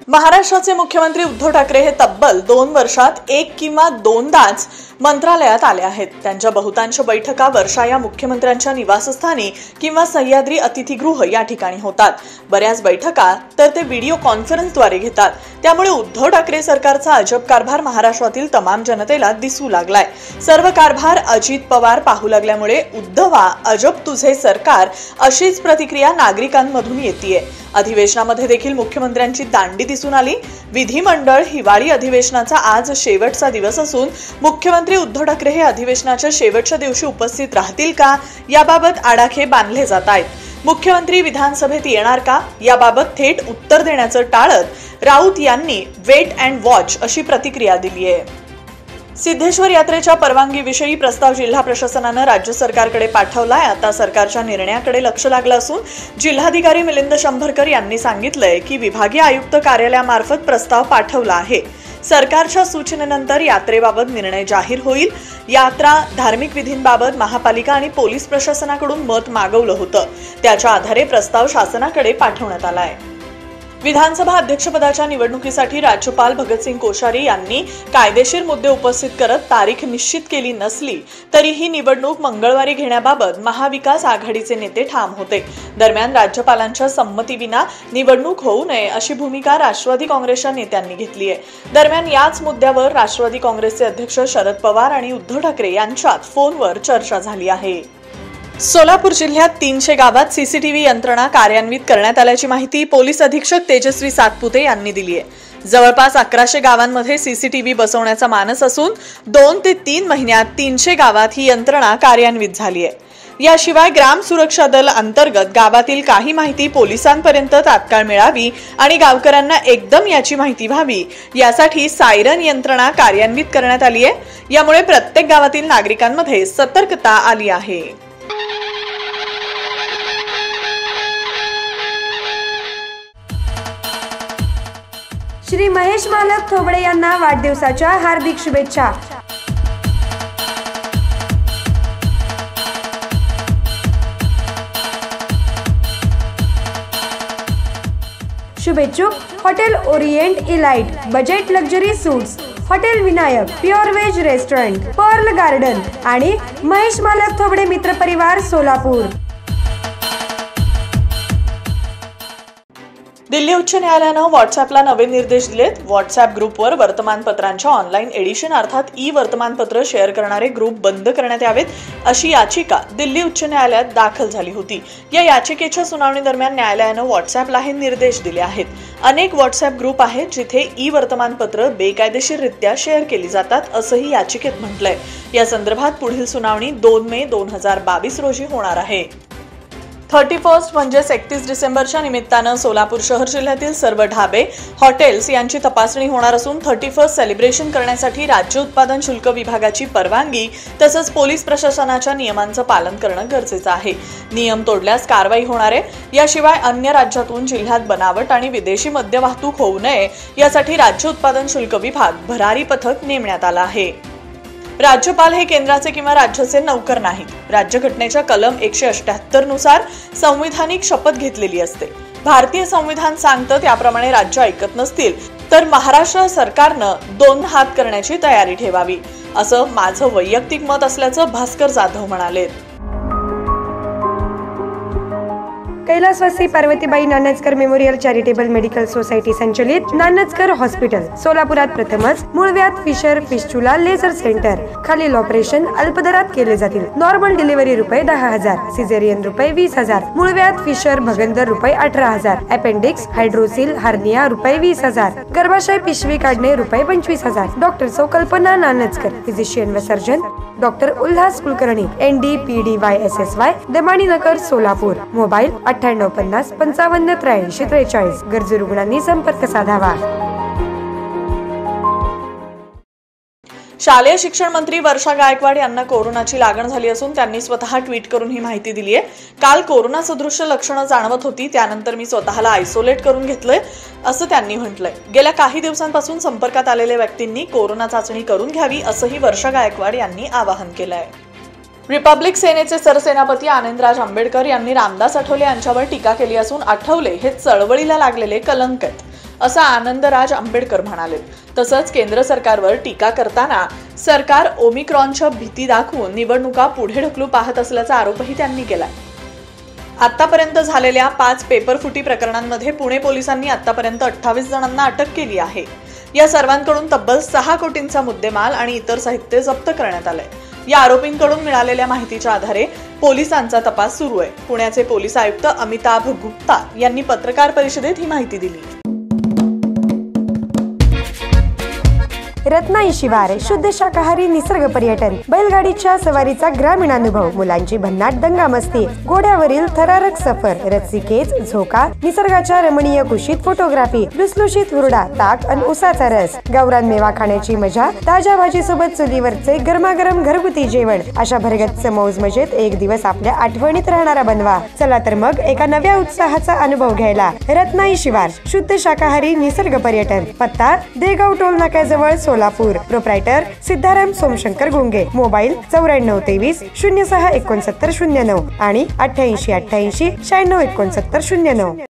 महाराष्ट्राचे मुख्यमंत्री उद्धव ठाकरे हे तब्बल 2 वर्षात एक किंवा दोनदाच मंत्रालयात आले आहेत। त्यांच्या बहुतांश बैठका वर्षा या मुख्यमंत्र्यांच्या निवासस्थानी किंवा सह्याद्री अतिथीगृह या ठिकाणी होतात। बऱ्याच बैठका तर ते व्हिडिओ कॉन्फरन्सद्वारे घेतात। त्यामुळे उद्धव ठाकरे सरकारचा अजब कारभार महाराष्ट्रातील तमाम जनतेला दिसू लागलाय। सर्व कारभार अजित पवार पाहू लागल्यामुळे उद्धवा अजब तुझे सरकार अशीच प्रतिक्रिया नागरिकांमधून येतेय। अधिवेशनामध्ये देखील मुख्यमंत्र्यांची दांडी दिसून आली। विधिमंडळ हिवाळी अधिवेशनाचा आज शेवटचा दिवस असून मुख्यमंत्री उद्धव ठाकरे हे अधिवेशनाच्या शेवटच्या दिवशी उपस्थित राहतील का याबाबत आडाखे बांधले जात आहेत। मुख्यमंत्री विधानसभेत येणार का याबाबत थेट उत्तर देण्याचं टाळत राऊत यांनी वेट अँड वॉच अशी प्रतिक्रिया दिली आहे। सिद्धेश्वर यात्रेच्या परवानगीविषयी प्रस्ताव जिल्हा प्रशासनाने राज्य सरकारकडे पाठवलाय। आता सरकारच्या निर्णयाकडे लक्ष लागलं असून जिल्हाधिकारी मिलिंद शंभरकर यांनी सांगितलंय की विभागीय आयुक्त कार्यालयामार्फत प्रस्ताव पाठवला आहे। सरकारच्या सूचनेनंतर यात्रेबाबत निर्णय जाहीर होईल। यात्रा धार्मिक विधींबाबत महापालिका आणि पोलीस प्रशासनाकडून मत मागवलं होतं, त्याच्या आधारे प्रस्ताव शासनाकडे पाठवण्यात आलाय। विधानसभा अध्यक्षपदाच्या निवडणुकीसाठी राज्यपाल भगतसिंग कोश्यारी यांनी कायदेशीर मुद्दे उपस्थित करत तारीख निश्चित केली नसली तरी ही निवडणूक मंगळवारी घेण्याबाबत महाविकास आघाडीचे नेते ठाम होते। दरम्यान राज्यपालांच्या संमतीविना निवडणूक होऊ नये अशी भूमिका राष्ट्रवादी काँग्रेसच्या नेत्यांनी घेतली आहे। दरम्यान याच मुद्द्यावर राष्ट्रवादी काँग्रेसचे अध्यक्ष शरद पवार आणि उद्धव ठाकरे यांच्यात फोनवर चर्चा झाली आहे। सोलापूर जिल्ह्यात 300 गावात सीसीटीव्ही यंत्रणा कार्यान्वित करण्यात आल्याची माहिती पोलीस अधीक्षक तेजस्वी सातपुते यांनी दिली आहे। जवळपास 1100 गावांमध्ये सीसीटीव्ही बसवण्याचा मानस असून 2 ते 3 महिन्यात 300 गावात ही यंत्रणा कार्यान्वित झाली आहे। याशिवाय ग्राम सुरक्षा दल अंतर्गत गावातील काही माहिती पोलिसांपर्यंत तात्काळ मिळावी आणि गावकऱ्यांना एकदम याची माहिती व्हावी यासाठी सायरन यंत्रणा कार्यान्वित करण्यात आली आहे। यामुळे प्रत्येक गावातील नागरिकांमध्ये सतर्कता आली आहे। श्री महेश मालक थोबडे यांना वाढदिवसाच्या हार्दिक शुभेच्छा। शुभेच्छुक hotel Orient Elite, budget luxury suites, hotel Vinayak, pure veg restaurant, Pearl Garden आणि महेश मालक थोबडे मित्र परिवार सोलापूर। दिल्ली उच्च न्यायालयानं व्हॉट्सअॅपला नवे निर्देश दिलेत। व्हॉट्सअॅप ग्रुपवर वर्तमानपत्रांच्या ऑनलाईन एडिशन अर्थात ई वर्तमानपत्र शेअर करणारे ग्रुप बंद करण्यात यावेत अशी याचिका दिल्ली उच्च न्यायालयात दाखल झाली होती। या याचिकेच्या सुनावणी दरम्यान न्यायालयानं व्हॉट्सअॅपला हे निर्देश दिले आहेत। अनेक व्हॉट्सअॅप ग्रुप आहेत जिथे ई वर्तमानपत्र बेकायदेशीररित्या शेअर केली जातात असंही याचिकेत म्हटलंय। या संदर्भात पुढील सुनावणी 2 मे 2022 रोजी होणार आहे। 31 म्हणजे 31 डिसेंबरच्या निमित्तानं सोलापूर शहर जिल्ह्यातील सर्व ढाबे, हॉटेल्स यांची तपासणी होणार असून 31 सेलिब्रेशन करण्यासाठी राज्य उत्पादन शुल्क विभागाची परवानगी तसंच पोलीस प्रशासनाच्या नियमांचं पालन करणं गरजेचं आहे। नियम तोडल्यास कारवाई होणार आहे। याशिवाय अन्य राज्यातून जिल्ह्यात बनावट आणि विदेशी मद्य वाहतूक होऊ नये यासाठी राज्य उत्पादन शुल्क विभाग भरारी पथक नेमण्यात आला आहे। राज्यपाल हे केंद्राचे किंवा राज्याचे नौकर नाहीत। राज्यघटनेच्या कलम 178 नुसार संविधानिक शपथ घेतलेली असते। भारतीय संविधान सांगतं त्याप्रमाणे राज्य ऐकत नसतील तर महाराष्ट्र सरकारनं 2 हात करण्याची तयारी ठेवावी असं माझं वैयक्तिक मत असल्याचं भास्कर जाधव म्हणाले। कैलासवासी Parvatibai Nanajkar memorial charitable medical society संचलित नानजकर हॉस्पिटल सोलापुरात प्रथमच मूळव्याध फिशर फिस्चुला लेझर सेंटर। खालील ऑपरेशन अल्पदरात केले जातील। नॉर्मल डिलिव्हरी रुपये 10,000, सिझेरियन रुपये 20,000, मूळव्याध फिशर भगंदर रुपये 18,000, अपेंडिक्स हायड्रोसिल हार्निया रुपये 20,000, गर्भाशय पिशवी काढणे रुपये 25,000। डॉक्टर सौ कल्पना नानजकर, फिजिशियन व surgeon, doctor Ulhas Kulkarni, NDPDYSSY, Damaninagar Solapur. Mobile 9850 55 83 43। गरजू रुग्णांनी संपर्क साधावा। शालेय शिक्षण मंत्री वर्षा गायकवाड यांना कोरोनाची लागण झाली असून त्यांनी स्वतः ट्विट करून ही माहिती दिली आहे। काल कोरोना सदृश लक्षणं जाणवत होती, त्यानंतर मी स्वतःला आयसोलेट करून घेतलंय असं त्यांनी म्हटलंय। गेल्या काही दिवसांपासून संपर्कात आलेल्या व्यक्तींनी कोरोना चाचणी करून घ्यावी असंही वर्षा गायकवाड यांनी आवाहन केलंय। रिपब्लिक सेनेचे सरसेनापती आनंदराज आंबेडकर यांनी रामदास आठवले यांच्यावर टीका केली असून आठवले हे चळवळीला लागलेले कलंक आहेत। असं आनंदराज आंबेडकर म्हणाले. तसंच केंद्र सरकारवर टीका करताना सरकार ओमिक्रॉनच्या भीती दाखवून निवडणुका पुढे ढकलू पाहत असल्याचा आरोपही त्यांनी केला. आतापर्यंत झालेल्या 5 पेपरफुटी प्रकरणांमध्ये पुणे पोलिसांनी आतापर्यंत 28 जणांना अटक केली आहे. या सर्वांकडून तब्बल 6 कोटींचा मुद्देमाल आणि इतर साहित्य जप्त करण्यात आलंय. या आरोपींकडून मिळालेल्या माहितीच्या आधारे पोलिसांचा तपास सुरू आहे. पुण्याचे पोलीस आयुक्त अमिताभ गुप्ता यांनी पत्रकार परिषदेत ही माहिती दिली. रत्नाई शिवार शुद्ध शाकाहारी निसर्ग पर्यटन, बैलगाडीच्या सवारीचा ग्रामीण अनुभव, मुलांची भन्नाट दंगामस्ती, घोड्यावरील थरारक सफर, रस्सीखेच, झोका, निसर्गाच्या रमणीय कुशीत फोटोग्राफी, लुसलुशीत हुरडा, ताक आणि उसाचा रस, गावरान मेवा खाण्याची मजा, ताज्या भाजीसोबत चुलीवरचे गरमागरम घरगुती जेवण, अशा भरगच्च मौज मजेत एक दिवस आपल्या आठवणीत राहणारा बनवा. चला तर मग एका नव्या उत्साहाचा अनुभव घ्यायला रत्नाई शिवार शुद्ध शाकाहारी निसर्ग पर्यटन. पत्ता देगाव टोल नाक्याजवळ सोलापूर. प्रोप्रायटर सिद्धाराम सोमशंकर गुंगे. मोबाईल 9423 06 69 09 आणि 88 88 96 69 09.